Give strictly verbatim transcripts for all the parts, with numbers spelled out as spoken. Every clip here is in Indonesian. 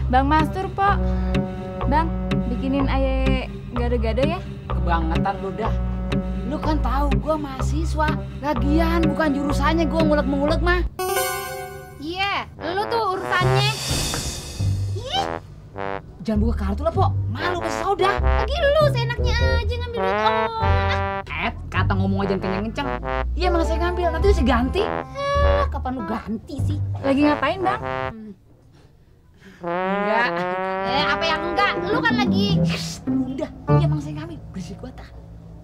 Bang Mastur, Pok. Bang, bikinin aye gado-gado ya. Kebangetan lu dah. Lu kan tahu gua mahasiswa. Lagian bukan jurusannya gua ngulek-ngulek mah. Iya, yeah, lu tuh urusannya. Ih. Jangan buka kartu lah, Pok. Malu ke soda. Lagi lu seenaknya aja ngambil duit orang. Eh, kata ngomong aja kenceng-kenceng. Iya, malah saya ngambil. Nanti saya ganti. Hah, kapan lu ganti sih? Lagi ngapain, Bang? Hmm. Enggak. Eh, apa yang enggak? Lu kan lagi... Udah, iya emang saya ngambil. Berisik banget ah.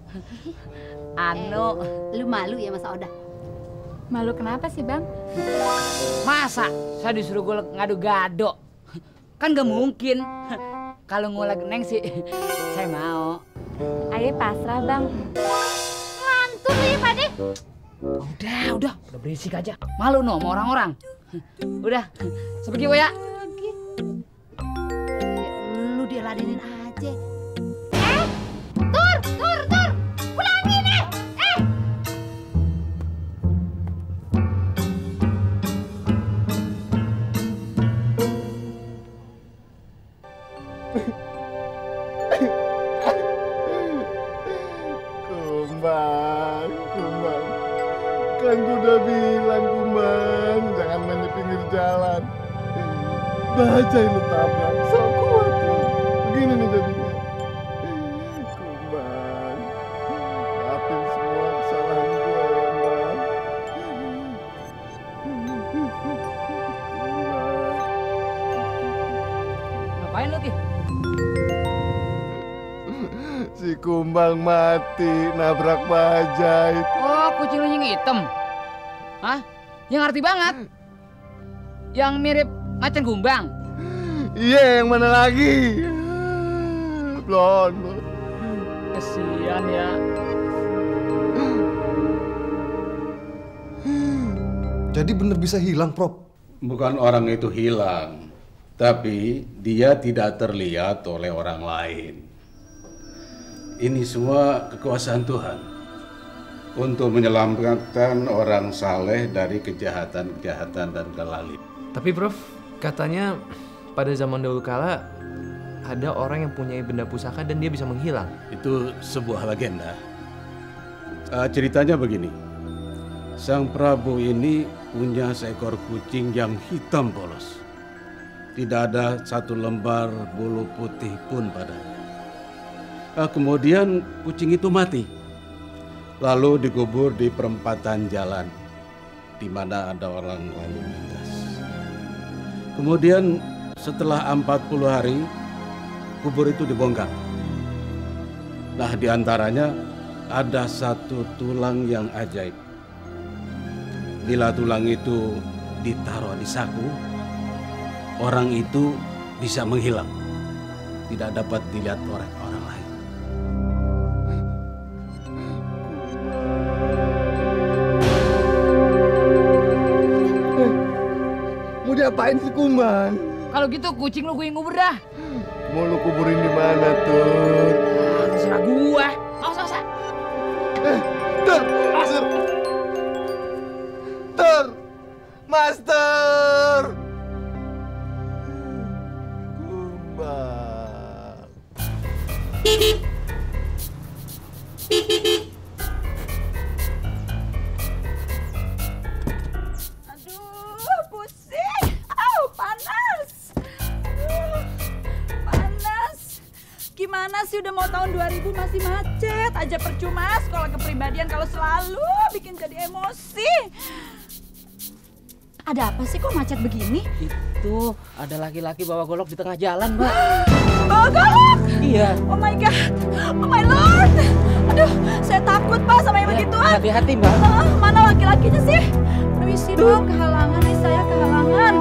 Anu, eh, lu malu ya masa Oda? Malu kenapa sih, Bang? Masa saya disuruh gue ngadu-gado? Kan gak mungkin. Kalau ngulek Neng sih, saya mau. Ayo pasrah, Bang. Mantul ya, Pade. Udah, udah, udah berisik aja. Malu no sama orang-orang. Udah, seperti ya. Lu dia ladenin aja. Eh, tur, tur, tur. Pulangin eh. Eh. Kumbang, Kumbang. Kan gue udah bilang, Kumbang, jangan main di pinggir jalan. Bajai lu tabrak, so kuat lu. Begini nih jadinya. Kumbang, maafin semua kesalahan gue ya, Bang. Ngapain lu, Ki? Si Kumbang mati, nabrak bajai. Oh, kucing lu yang hitam? Hah? Yang arti banget? Yang mirip macan Kumbang? Iya, yang mana lagi? Blon. Kesian ya. Jadi bener bisa hilang, Prof? Bukan orang itu hilang, tapi dia tidak terlihat oleh orang lain. Ini semua kekuasaan Tuhan untuk menyelamatkan orang saleh dari kejahatan-kejahatan dan kelalaian. Tapi Prof, katanya pada zaman dahulu kala ada orang yang punya benda pusaka dan dia bisa menghilang. Itu sebuah legenda. Uh, ceritanya begini. Sang Prabu ini punya seekor kucing yang hitam polos. Tidak ada satu lembar bulu putih pun padanya. Uh, kemudian kucing itu mati. Lalu dikubur di perempatan jalan di mana ada orang lalu lintas. Kemudian setelah empat puluh hari, kubur itu dibongkar. Nah, diantaranya ada satu tulang yang ajaib. Bila tulang itu ditaruh di saku, orang itu bisa menghilang. Tidak dapat dilihat oleh orang lain. Mau diapain si Kumbang? Kalau gitu kucing lu gue yang ngubur dah. Mau lu kuburin di mana tuh? Ah, terserah gua. Awas, awas. Eh, Tur, Master. Tur, Master. Kumbang. Aduh, pusing. Au, panas. Aduh, panas. Gimana sih udah mau tahun dua ribu masih macet aja, percuma sekolah kepribadian kalau selalu bikin jadi emosi. Ada apa sih kok macet begini? Itu ada laki-laki bawa golok di tengah jalan, Mbak. Bawa golok? Iya. Oh my God. Oh my Lord. Aduh, saya takut Pak sama yang begituan. Hati-hati, Mbak. Uh, mana laki-lakinya sih? Permisi dong, kehalangan nih saya, kehalangan.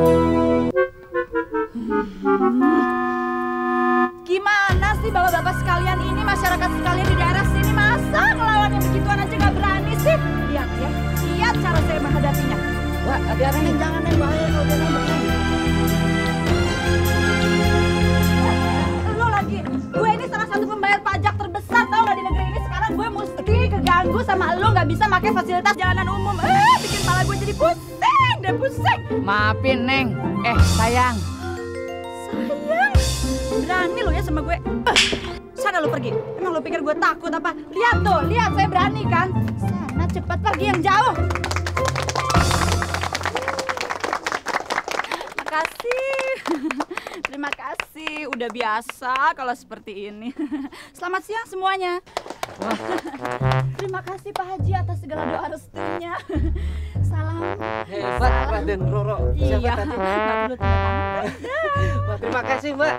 Gimana sih bapak-bapak sekalian ini, masyarakat sekalian di daerah sini, masa ngelawan yang begituan aja nggak berani sih? Lihat ya, lihat cara saya menghadapinya. Mbak, hati-hati nih. Jangan yang bahaya kalau dia nembak. Lo lagi, gue ini salah satu pembayar pajak terbesar tau gak di negeri ini. Sekarang gue mesti keganggu sama lo nggak bisa pakai fasilitas jalanan umum. Eh, bikin kepala gue jadi pusing deh, pusing. Maafin, Neng. Eh, sayang. Sayang, berani lo ya sama gue. Eh, sana lo pergi. Emang lo pikir gue takut apa? Lihat tuh, lihat saya berani kan. Sana cepat pergi yang jauh. Makasih. Terima kasih. Udah biasa kalau seperti ini. Selamat siang semuanya. Terima kasih Pak Haji atas segala doa restunya. Salam. Hebat Raden Roro. Iya. Siapa tadi? Nggak perlu tanda tangan. Wah, terima kasih Mbak.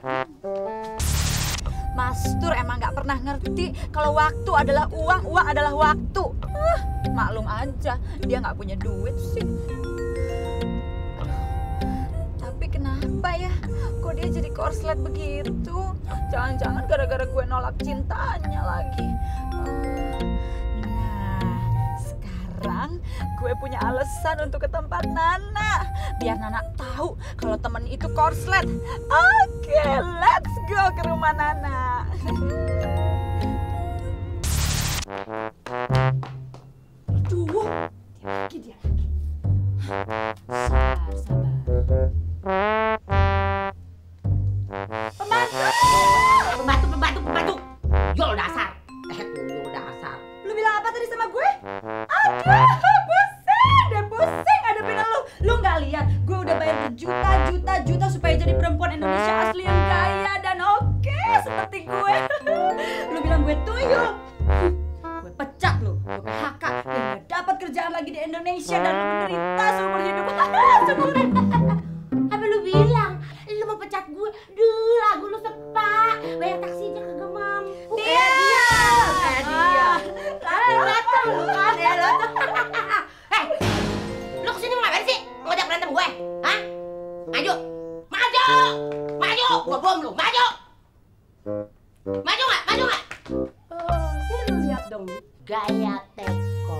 Mas Tur emang nggak pernah ngerti kalau waktu adalah uang, uang adalah waktu. Uh, maklum aja, dia nggak punya duit sih. Tapi kenapa ya? Kok dia jadi korslet begitu? Jangan-jangan gara-gara gue nolak cintanya lagi. Uh, nah, sekarang gue punya alasan untuk ke tempat Nana. Biar Nana tahu kalau temen itu korslet. Oke, let's go ke rumah Nana. Aduh, dia lagi, dia lagi. Sabar, sabar. Pembantu! Pembantu, pembantu, pembantu. Yol dasar. Eh, yol dasar. Lu bilang apa tadi sama gue? Aduh, pusing deh, pusing hadapin lu. Lu nggak lihat gue udah bayar berjuta, juta, juta supaya jadi perempuan Indonesia asli yang kaya dan oke seperti gue. Lu bilang gue tuyul. Gue pecat lu, gue P H K dan gak dapat kerjaan lagi di Indonesia dan lu menderita seumur hidup. Seumur hidup. Apa lu bilang? Lu mau pecat gue? Duh, lagu lu sepak. Bayar taksi aja kagak mampu. Dia, dia, eh dia. Latah lu kan, ya latah. Hei, lu kesini mau ngapain sih? Ngajak berantem gue? Hah? Maju, maju, maju. Gua bom lu, maju. Maju nggak? Maju nggak? Oh, ini lu lihat dong. Gaya teko.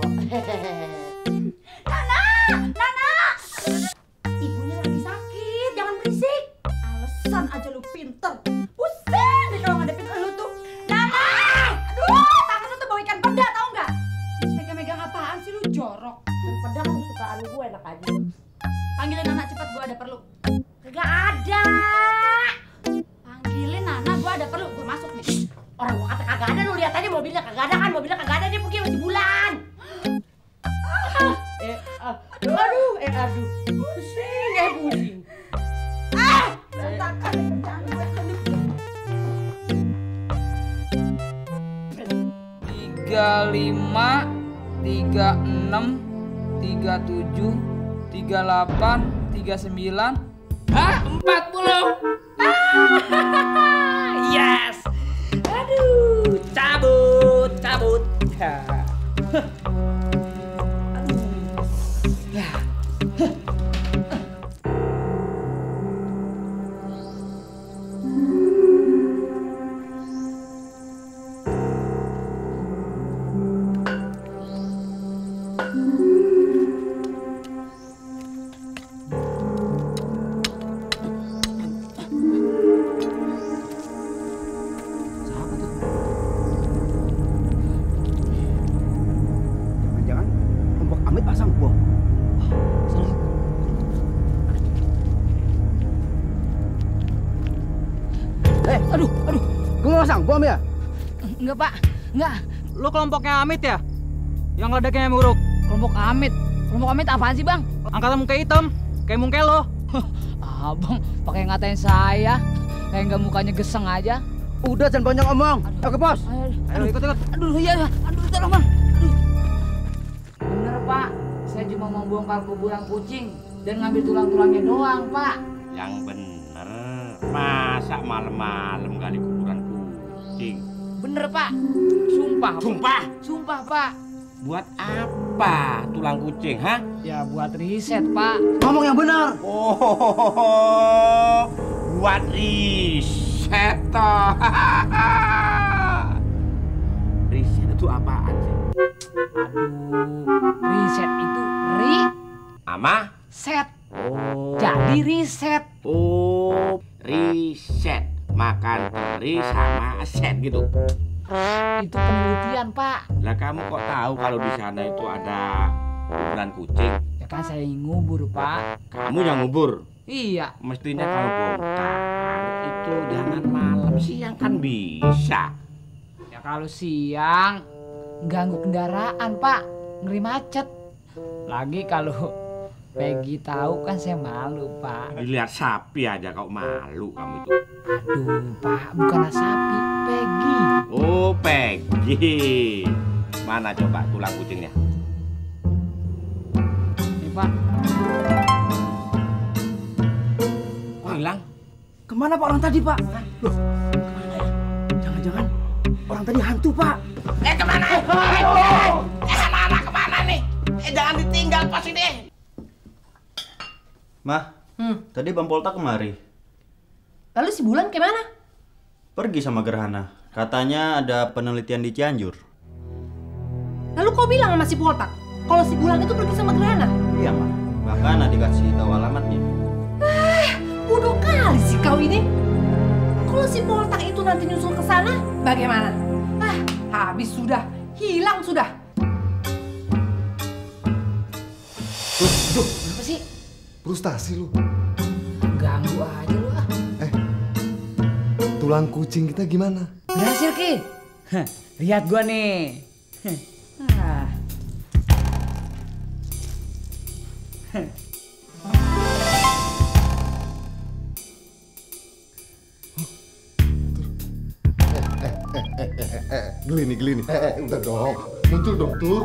Nana, Nana. Ibunya lagi sakit, jangan berisik. Alasan aja lu pinter. Pusing deh kalau ngadepin lu tuh. Nana! Aduh, tangan lu tuh bau ikan peda tau nggak? Terus megang-megang apaan sih lu jorok? Dan pedang kesukaan gue enak aja. Panggilin Nana cepat, gue ada perlu. Kagak ada. Panggilin Nana, gue ada perlu. Gue masuk nih. Orang gua kata kagak ada, lu lihat aja mobilnya kagak ada kan? Mobilnya kagak ada, dia pergi masih bulan. Eh, ah, aduh, eh aduh. Pusing, eh pusing. Ah, berantakan nih kerjaan gue. Tiga lima, tiga enam, tiga tujuh, tiga delapan, tiga sembilan, ah empat puluh. Yes. Aduh, cabut, cabut. Jangan-jangan kelompok Amit pasang bom. Eh, Aduh, aduh. kamu pasang bom ya? Enggak, Pak. Enggak. Lu kelompoknya Amit ya? Yang ledaknya muruk. Kelompok Amit. Kelompok Amit apaan sih, Bang? Angkatan muka hitam. Kayak mungke lo. Abang pakai ngatain saya. Kayak nggak mukanya geseng aja. Udah jangan banyak omong. Ayo ke pos. Ayo ikut ikut. Aduh, iya, iya. Aduh, tolong, Bang. Aduh. Bener, Pak. Saya cuma mau bongkar kuburan kucing dan ngambil tulang-tulangnya doang, Pak. Yang bener, masa malam-malam gali kuburan kucing? Bener, Pak. Sumpah, Pak. Sumpah? Sumpah, Pak. Buat apa tulang kucing, ha? Ya buat riset, Pak. Ngomong yang benar. Oh, buat riset toh. Riset itu apaan sih? Aduh, riset itu ri Ama? set. Oh. Jadi riset. Oh, riset. Makan teri sama set gitu. Itu penelitian, Pak. Lah kamu kok tahu kalau di sana itu ada kuburan kucing? Ya kan saya yang ngubur, Pak. Kamu yang ngubur. Iya. Mestinya kalau bongkar itu jangan malam, siang kan bisa. Ya kalau siang ganggu kendaraan Pak, ngeri macet. Lagi kalau Peggy tahu kan saya malu Pak. Dilihat sapi aja kau malu kamu itu. Aduh Pak, bukan sapi, Peggy. Oh Peggy. Mana coba tulang kucingnya? Nih Pak. Oh hilang? Kemana Pak orang tadi Pak? Loh, kemana ya? Jangan-jangan orang tadi hantu Pak. Eh kemana? Eh anak-anak kemana nih? Eh jangan ditinggal pas ini. Mah, Hmm. tadi Bang Polta kemari. Lalu si Bulan kemana? Pergi sama Gerhana. Katanya ada penelitian di Cianjur. Lalu kau bilang sama si Poltak kalau si Bulan itu pergi sama Gerhana? Iya, Mah. Bahkan ada dikasih tahu alamatnya. Eh, bodoh kali sih kau ini. Kalau si Poltak itu nanti nyusul ke sana, bagaimana? Ah, habis sudah, hilang sudah. Duh, duh, Apa sih? frustasi lu. Ganggu aja lu ah. Tulang kucing kita gimana? Berhasil Ki. Hah, lihat gua nih. Ah. Eh, geli nih, geli nih. Eh, eh, udah dong. Muncul dong, Tur.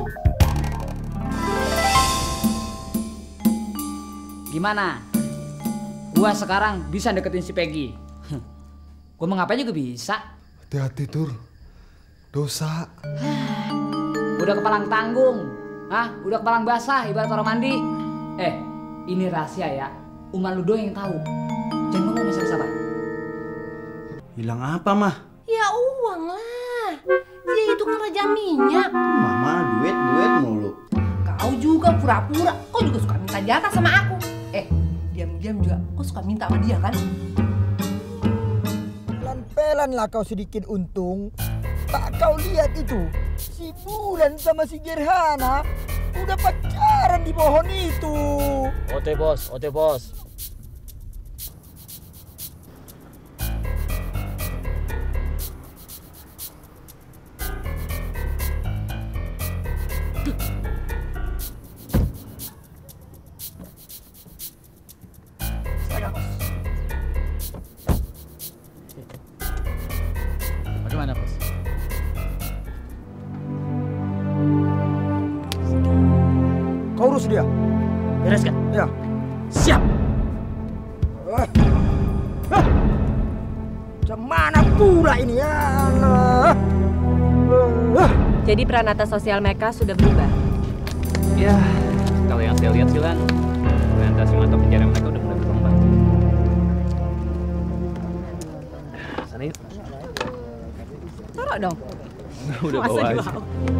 Gimana? Gua sekarang bisa deketin si Peggy. Gua mau ngapain juga bisa. Hati-hati, Tur. Dosa. Udah kepalang tanggung. Hah? Udah kepalang basah ibarat orang mandi. Eh, ini rahasia ya. Umat lu doang yang tahu. Jangan ngomong sama siapa. Hilang apa, Mah? Ya uang lah. Dia itu kan raja minyak. Mama duit-duit mulu. Kau juga pura-pura. Kau juga suka minta jatah sama aku. Eh, diam-diam juga kau suka minta sama dia kan? Pelan-pelan lah kau sedikit untung. Tak kau lihat itu, si Bulan sama si Gerhana udah pacaran di pohon itu. Oke bos, oke bos. Bagaimana bos? Kau urus dia. Beres kan? Ya. Siap. Eh. Hah. Cemana pula ini ya? Allah. Eh. Jadi peranata sosial mereka sudah berubah. Ya, kalau yang saya lihat sih Lan, orientasi mata pencarian mereka udah mulai berkembang. Sana yuk. Taruh dong. Udah Masa bawa aja. dibawa?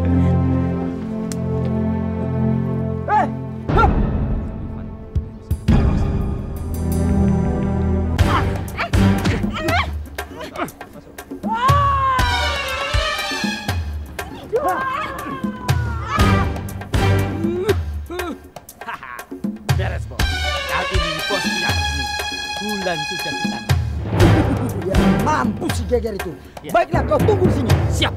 Eh. Hah. Beres bos. Kali ini bos punya resmi. Bulan sudah kita. Ya, mampus si Geger itu. Baiklah kau tunggu di sini. Siap.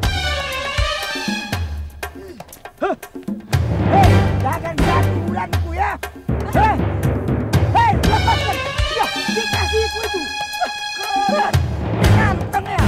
Hei, jangan ganggu bulanku ya. Hei, hei, lepaskan. Ya, dikasihku itu. Keren, ganteng ya.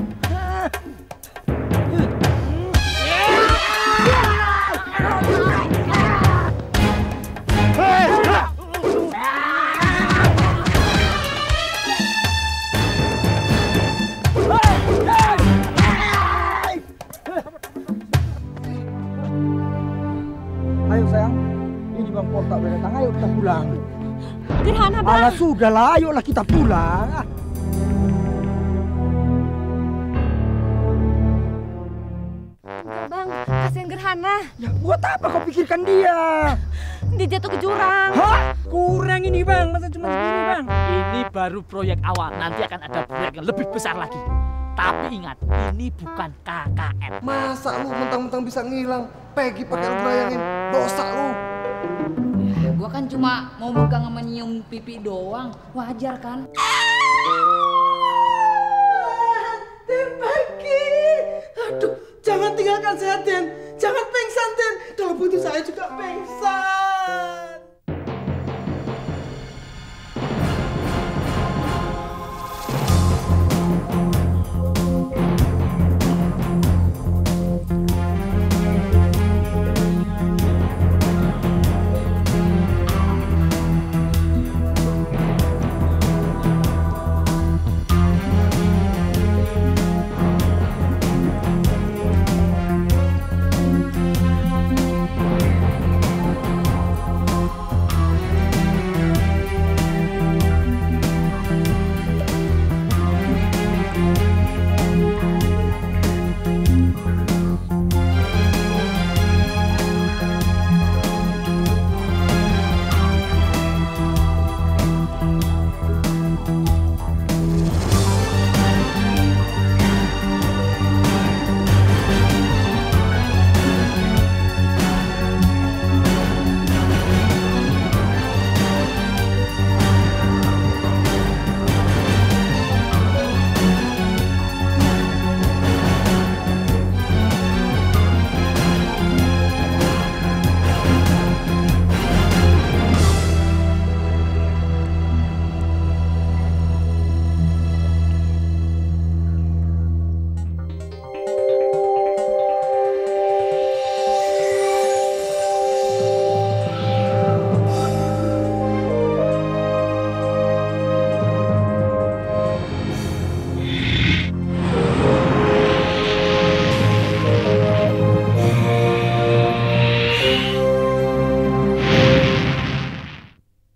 Ayo sayang, ini Bang Polta udah datang, ayo kita pulang. Gerhana bang. Alah sudahlah, ayolah kita pulang. Enggak bang, kasihan Gerhana. Ya buat apa kau pikirkan dia? Dia jatuh ke jurang. Hah? Kurang ini bang, masa cuma segini bang? Ini baru proyek awal, nanti akan ada proyek yang lebih besar lagi. Tapi ingat, ini bukan K K N. Masa lu mentang-mentang bisa ngilang? Peggy pakai lu bayangin. Dosa lu. Ya, gua kan cuma mau megang sama nyium pipi doang. Wajar kan? tinggalkan saya, Den. Jangan pingsan, Den. Kalau butuh saya juga pingsan.